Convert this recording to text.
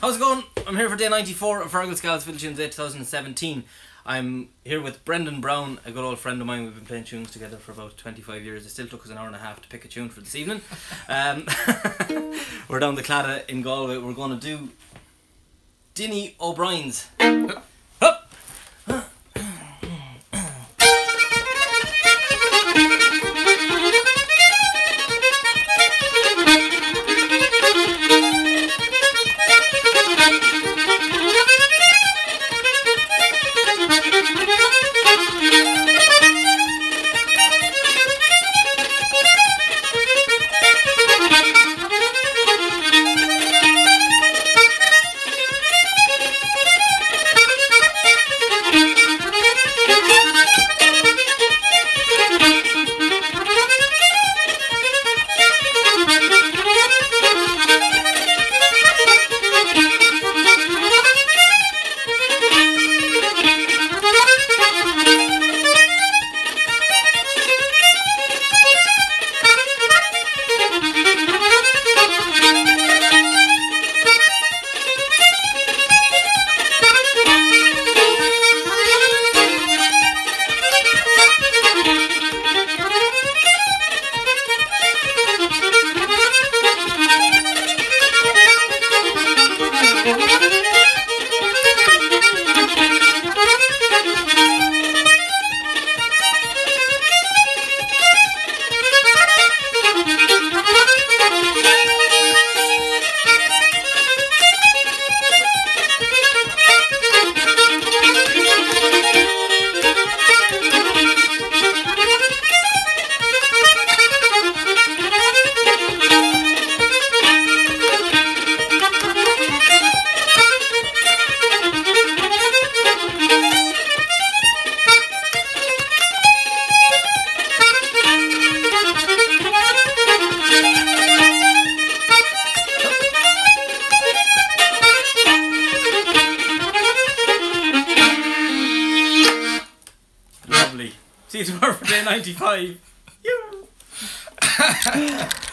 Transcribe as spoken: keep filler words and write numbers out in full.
How's it going? I'm here for day ninety-four of Fergal Scahill's Fiddle Tunes eight two thousand seventeen. I'm here with Brendan Browne, a good old friend of mine. We've been playing tunes together for about twenty-five years. It still took us an hour and a half to pick a tune for this evening. Um, we're down the Claddagh in Galway. We're going to do Dinny O'Brien's. See you tomorrow for day ninety-five.